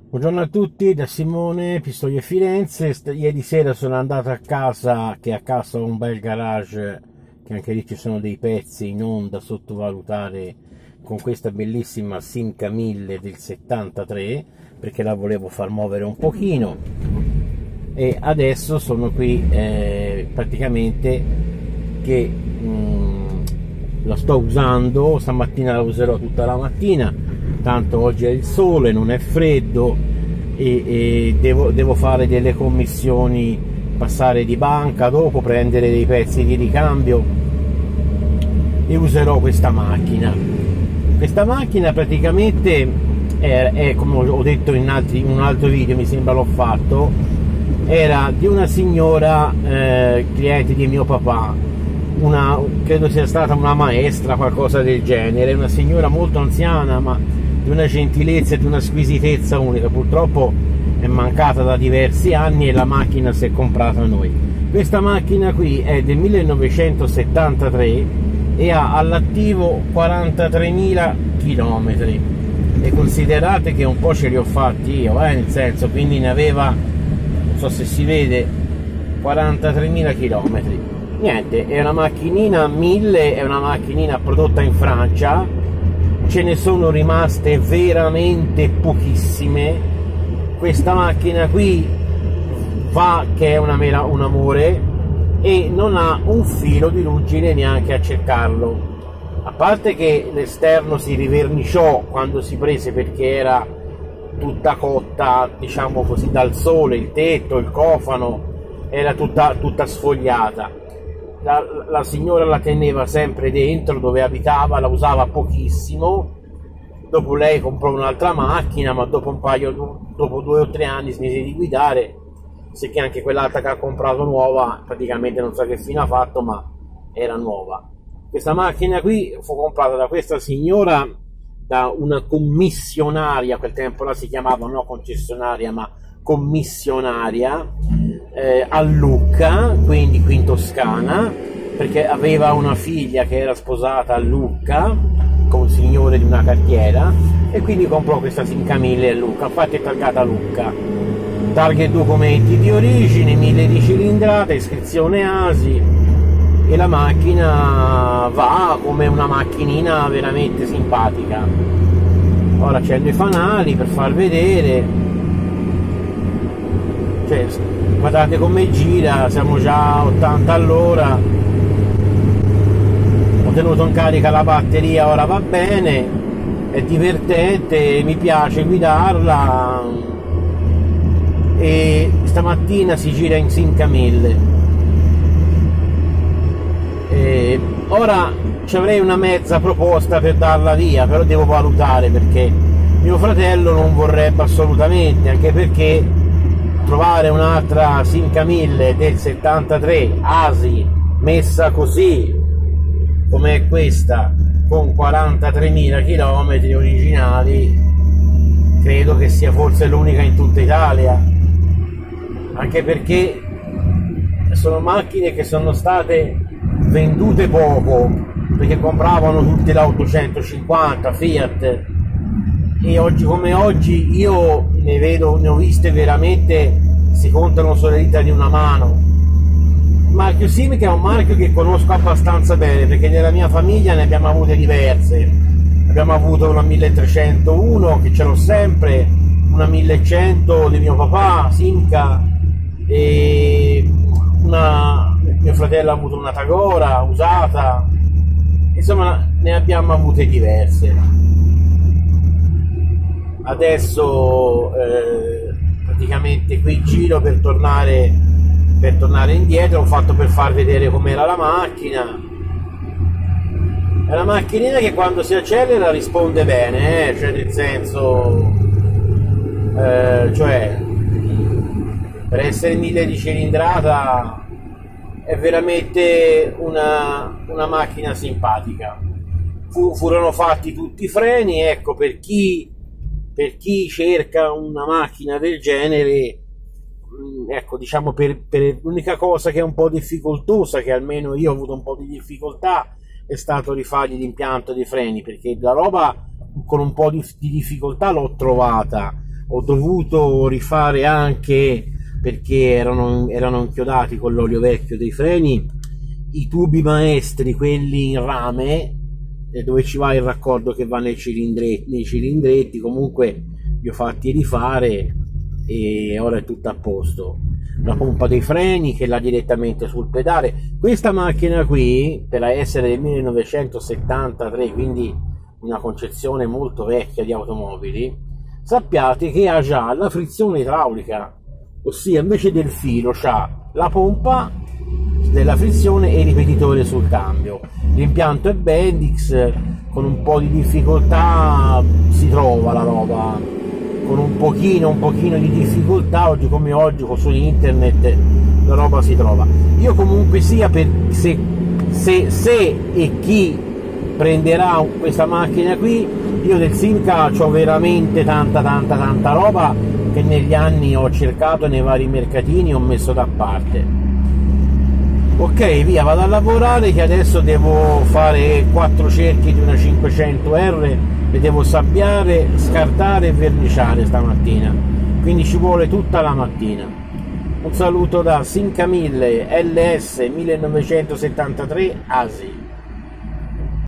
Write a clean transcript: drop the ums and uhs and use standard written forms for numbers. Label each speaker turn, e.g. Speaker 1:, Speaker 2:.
Speaker 1: Buongiorno a tutti, da Simone, Pistoia Firenze. Ieri sera sono andato a casa, che a casa ho un bel garage, che anche lì ci sono dei pezzi non da sottovalutare, con questa bellissima Simca 1000 del 73, perché la volevo far muovere un pochino. E adesso sono qui praticamente che la sto usando. Stamattina la userò tutta la mattina, tanto oggi è il sole, non è freddo, e devo fare delle commissioni, passare di banca, dopo prendere dei pezzi di ricambio, e userò questa macchina. Questa macchina praticamente è come ho detto in un altro video, mi sembra l'ho fatto, era di una signora cliente di mio papà, credo sia stata una maestra, qualcosa del genere, una signora molto anziana, ma di una gentilezza e di una squisitezza unica. Purtroppo è mancata da diversi anni e la macchina si è comprata a noi. Questa macchina qui è del 1973 e ha all'attivo 43.000 km, e considerate che un po' ce li ho fatti io, nel senso, quindi ne aveva, non so se si vede, 43.000 km. Niente, è una macchinina 1000, è una macchinina prodotta in Francia, ce ne sono rimaste veramente pochissime. Questa macchina qui va che è un amore, e non ha un filo di ruggine neanche a cercarlo, a parte che l'esterno si riverniciò quando si prese, perché era tutta cotta, diciamo così, dal sole, il tetto, il cofano era tutta sfogliata. La signora la teneva sempre dentro dove abitava, la usava pochissimo. Dopo lei comprò un'altra macchina, ma dopo 2 o 3 anni smese di guidare, sicché anche quell'altra che ha comprato nuova praticamente non so che fine ha fatto, ma era nuova. Questa macchina qui fu comprata da questa signora, da una commissionaria, a quel tempo là si chiamava no concessionaria ma commissionaria, a Lucca, quindi qui in Toscana, perché aveva una figlia che era sposata a Lucca con signore di una cartiera, e quindi comprò questa Simca 1000 a Lucca. Infatti è targata Lucca, targa e documenti di origine, 1000 di cilindrata, iscrizione ASI, e la macchina va come una macchinina veramente simpatica. Ora accendo i fanali per far vedere, cioè, guardate come gira, siamo già a 80 all'ora. Ho tenuto in carica la batteria, ora va bene, è divertente, mi piace guidarla, e stamattina si gira in Simca 1000. Ora ci avrei una mezza proposta per darla via, però devo valutare, perché mio fratello non vorrebbe assolutamente, anche perché trovare un'altra Simca 1000 del 73 ASI messa così come è questa, con 43.000 km originali, credo che sia forse l'unica in tutta Italia, anche perché sono macchine che sono state vendute poco, perché compravano tutte la 850 Fiat, e oggi come oggi io ne ho viste veramente, si contano sulle dita di una mano. Il marchio Simca è un marchio che conosco abbastanza bene, perché nella mia famiglia ne abbiamo avute diverse. Abbiamo avuto una 1301 che ce l'ho sempre, una 1100 di mio papà Simca, e mio fratello ha avuto una Tagora usata, insomma ne abbiamo avute diverse. Adesso praticamente qui giro per tornare indietro, ho fatto per far vedere com'era la macchina. È una macchinina che quando si accelera risponde bene, cioè nel senso, cioè per essere 1000 di cilindrata è veramente una macchina simpatica. Furono fatti tutti i freni, ecco, per chi cerca una macchina del genere, ecco, diciamo, per l'unica cosa che è un po' difficoltosa, che almeno io ho avuto un po' di difficoltà, è stato rifargli l'impianto dei freni, perché la roba con un po' di difficoltà l'ho trovata. ho dovuto rifare anche, perché erano inchiodati con l'olio vecchio dei freni, i tubi maestri, quelli in rame, dove ci va il raccordo che va nei cilindretti. Comunque li ho fatti rifare e ora è tutto a posto. La pompa dei freni che là direttamente sul pedale. Questa macchina qui, per essere del 1973, quindi una concezione molto vecchia di automobili, sappiate che ha già la frizione idraulica, ossia invece del filo c'ha la pompa della frizione e il ripetitore sul cambio. L'impianto è Bendix, con un po' di difficoltà si trova la roba, con un pochino di difficoltà, oggi come oggi su internet la roba si trova. Io comunque sia, per se e chi prenderà questa macchina qui, io del Simca ho veramente tanta roba che negli anni ho cercato nei vari mercatini, ho messo da parte. Ok, via, vado a lavorare che adesso devo fare 4 cerchi di una 500R, le devo sabbiare, scartare e verniciare stamattina, quindi ci vuole tutta la mattina. Un saluto da Simca 1000 LS 1973 ASI.